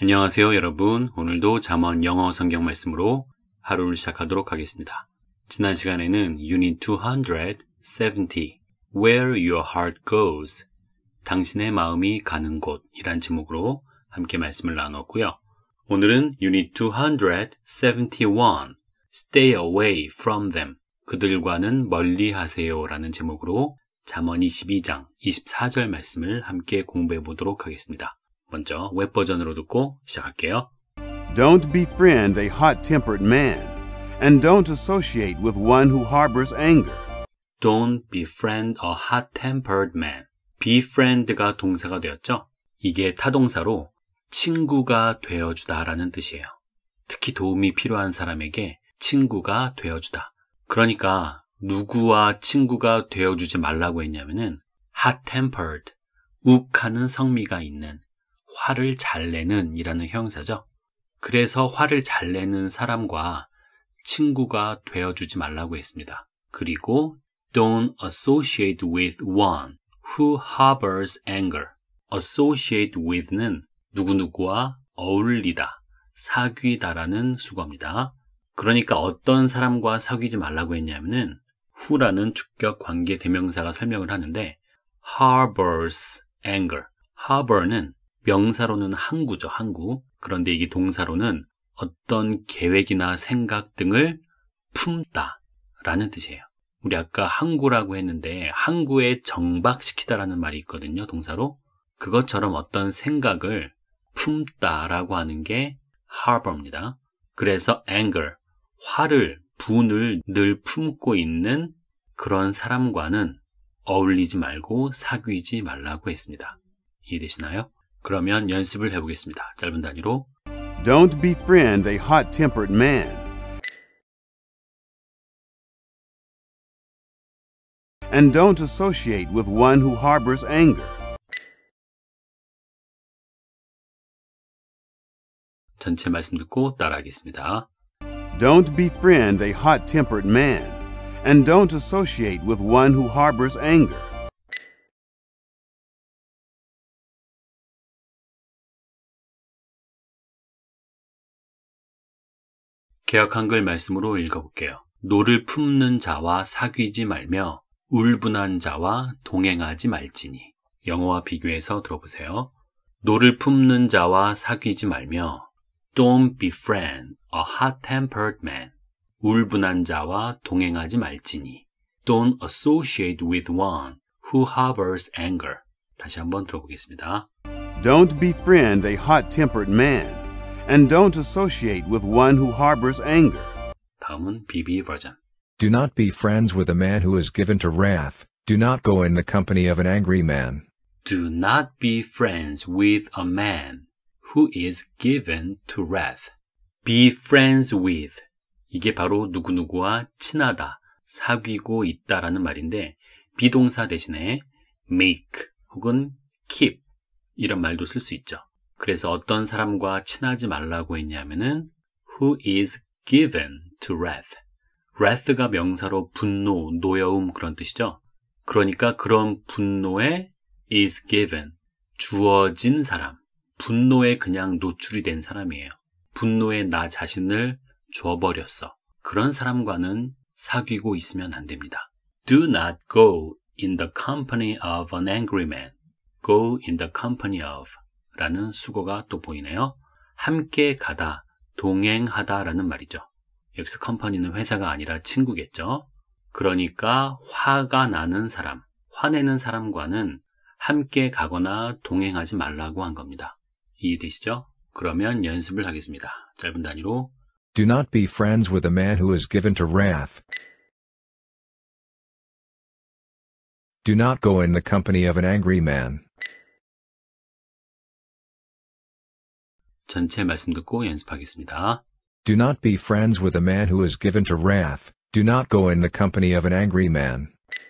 안녕하세요, 여러분. 오늘도 잠언 영어 성경 말씀으로 하루를 시작하도록 하겠습니다. 지난 시간에는 Unit 270, Where Your Heart Goes, 당신의 마음이 가는 곳 이란 제목으로 함께 말씀을 나눴고요. 오늘은 Unit 271, Stay Away From Them, 그들과는 멀리 하세요 라는 제목으로 잠언 22장 24절 말씀을 함께 공부해 보도록 하겠습니다. 먼저 웹버전으로 듣고 시작할게요. Don't befriend a hot-tempered man, and don't associate with one who harbors anger. Don't befriend a hot-tempered man. befriend가 동사가 되었죠. 이게 타동사로 친구가 되어주다라는 뜻이에요. 특히 도움이 필요한 사람에게 친구가 되어주다. 그러니까 누구와 친구가 되어주지 말라고 했냐면은 hot-tempered, 욱하는 성미가 있는, 화를 잘 내는 이라는 형용사죠. 그래서 화를 잘 내는 사람과 친구가 되어주지 말라고 했습니다. 그리고 don't associate with one who harbors anger. associate with는 누구누구와 어울리다, 사귀다라는 수거입니다. 그러니까 어떤 사람과 사귀지 말라고 했냐면은 who라는 주격 관계 대명사가 설명을 하는데 harbors anger. harbor는 명사로는 항구죠, 항구. 그런데 이게 동사로는 어떤 계획이나 생각 등을 품다 라는 뜻이에요. 우리 아까 항구라고 했는데 항구에 정박시키다라는 말이 있거든요, 동사로. 그것처럼 어떤 생각을 품다라고 하는 게 harbor입니다. 그래서 anger, 화를, 분을 늘 품고 있는 그런 사람과는 어울리지 말고 사귀지 말라고 했습니다. 이해되시나요? 그러면 연습을 해보겠습니다. 짧은 단위로. Don't befriend a hot-tempered man, and don't associate with one who harbors anger. 전체 말씀 듣고 따라하겠습니다. Don't befriend a hot-tempered man, and don't associate with one who harbors anger. 개역 한글 말씀으로 읽어볼게요. 노를 품는 자와 사귀지 말며 울분한 자와 동행하지 말지니. 영어와 비교해서 들어보세요. 노를 품는 자와 사귀지 말며 Don't befriend a hot-tempered man. 울분한 자와 동행하지 말지니. Don't associate with one who harbors anger. 다시 한번 들어보겠습니다. Don't befriend a hot-tempered man, and don't associate with one who harbors anger. 다음은 BB 버전. Do not be friends with a man who is given to wrath. Do not go in the company of an angry man. Do not be friends with a man who is given to wrath. Be friends with. 이게 바로 누구누구와 친하다, 사귀고 있다라는 말인데 비동사 대신에 make 혹은 keep 이런 말도 쓸 수 있죠. 그래서 어떤 사람과 친하지 말라고 했냐면은 who is given to wrath. wrath가 명사로 분노, 노여움 그런 뜻이죠. 그러니까 그런 분노에 is given, 주어진 사람, 분노에 그냥 노출이 된 사람이에요. 분노에 나 자신을 줘버렸어. 그런 사람과는 사귀고 있으면 안 됩니다. Do not go in the company of an angry man. Go in the company of 라는 수거가 또 보이네요. 함께 가다, 동행하다 라는 말이죠. 여기서 컴퍼니는 회사가 아니라 친구겠죠. 그러니까 화가 나는 사람, 화내는 사람과는 함께 가거나 동행하지 말라고 한 겁니다. 이해되시죠? 그러면 연습을 하겠습니다. 짧은 단위로. Do not be friends with a man who is given to wrath. Do not go in the company of an angry man. 전체 말씀 듣고 연습하겠습니다. Do not be friends with a man who is given to wrath. Do not go in the company of an angry man.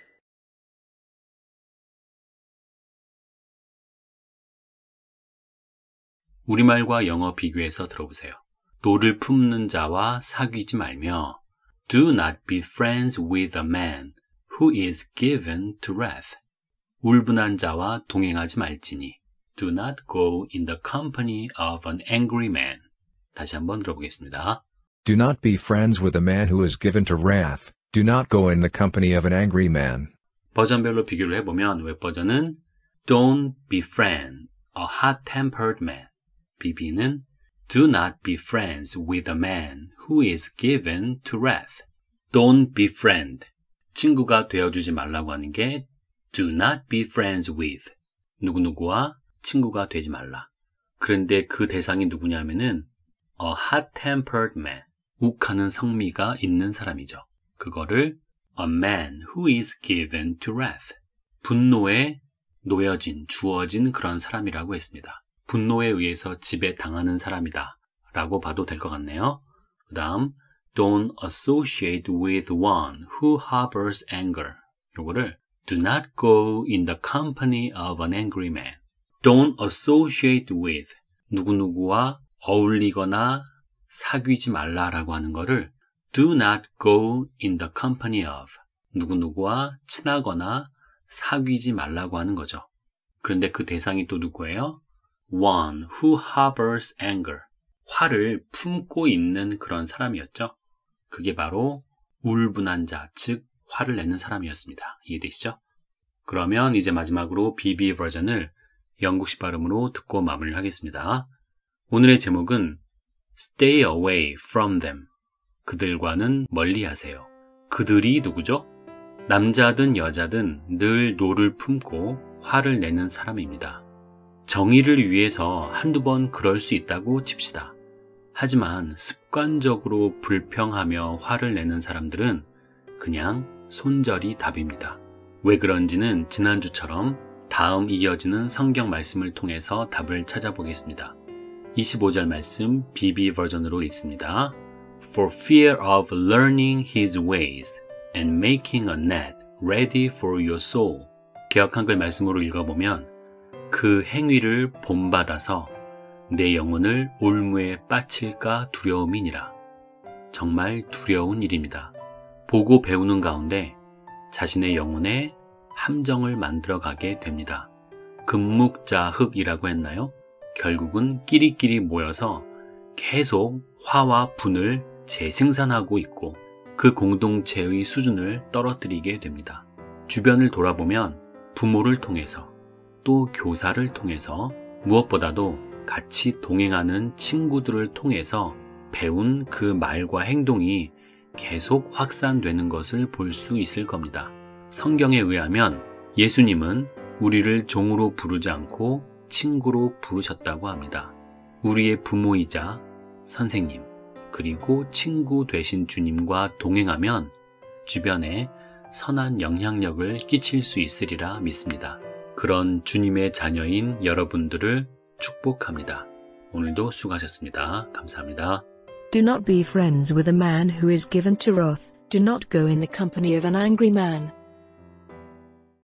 우리말과 영어 비교해서 들어보세요. 노를 품는 자와 사귀지 말며 Do not be friends with a man who is given to wrath. 울분한 자와 동행하지 말지니 Do not go in the company of an angry man. 다시 한번 들어보겠습니다. Do not be friends with a man who is given to wrath. Do not go in the company of an angry man. 버전별로 비교를 해보면 웹 버전은 Don't befriend a hot-tempered man. BB는 Do not be friends with a man who is given to wrath. Don't befriend. 친구가 되어주지 말라고 하는 게 Do not be friends with. 누구누구와 친구가 되지 말라. 그런데 그 대상이 누구냐면은 a hot-tempered man. 욱하는 성미가 있는 사람이죠. 그거를 a man who is given to wrath. 분노에 놓여진, 주어진 그런 사람이라고 했습니다. 분노에 의해서 지배당하는 사람이다 라고 봐도 될 것 같네요. 그 다음 Don't associate with one who harbors anger. 요거를 Do not go in the company of an angry man. Don't associate with 누구누구와 어울리거나 사귀지 말라라고 하는 거를 Do not go in the company of 누구누구와 친하거나 사귀지 말라고 하는 거죠. 그런데 그 대상이 또 누구예요? One who harbors anger. 화를 품고 있는 그런 사람이었죠. 그게 바로 울분한 자, 즉 화를 내는 사람이었습니다. 이해되시죠? 그러면 이제 마지막으로 BB 버전을 영국식 발음으로 듣고 마무리를 하겠습니다. 오늘의 제목은 Stay away from them. 그들과는 멀리하세요. 그들이 누구죠? 남자든 여자든 늘 노를 품고 화를 내는 사람입니다. 정의를 위해서 한두 번 그럴 수 있다고 칩시다. 하지만 습관적으로 불평하며 화를 내는 사람들은 그냥 손절이 답입니다. 왜 그런지는 지난주처럼 다음 이어지는 성경 말씀을 통해서 답을 찾아보겠습니다. 25절 말씀 BB 버전으로 읽습니다. For fear of learning his ways and making a net ready for your soul. 개역 한글 말씀으로 읽어보면 그 행위를 본받아서 내 영혼을 올무에 빠칠까 두려움이니라. 정말 두려운 일입니다. 보고 배우는 가운데 자신의 영혼에 함정을 만들어가게 됩니다. 금묵자흑이라고 했나요? 결국은 끼리끼리 모여서 계속 화와 분을 재생산하고 있고 그 공동체의 수준을 떨어뜨리게 됩니다. 주변을 돌아보면 부모를 통해서 또 교사를 통해서 무엇보다도 같이 동행하는 친구들을 통해서 배운 그 말과 행동이 계속 확산되는 것을 볼 수 있을 겁니다. 성경에 의하면 예수님은 우리를 종으로 부르지 않고 친구로 부르셨다고 합니다. 우리의 부모이자 선생님, 그리고 친구 되신 주님과 동행하면 주변에 선한 영향력을 끼칠 수 있으리라 믿습니다. 그런 주님의 자녀인 여러분들을 축복합니다. 오늘도 수고하셨습니다. 감사합니다. Do not be friends with a man who is given to wrath. Do not go in the company of an angry man.